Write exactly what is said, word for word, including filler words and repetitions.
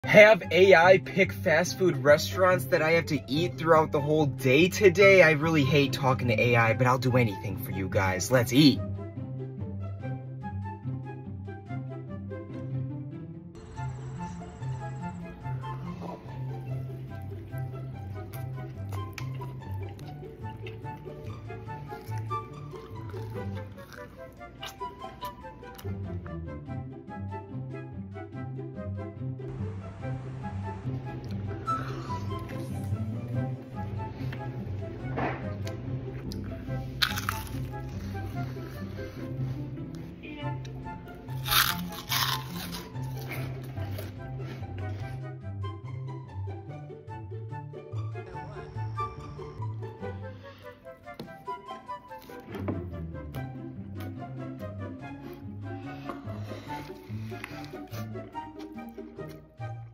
Have A I pick fast food restaurants that I have to eat throughout the whole day today? I really hate talking to A I, but I'll do anything for you guys. Let's eat.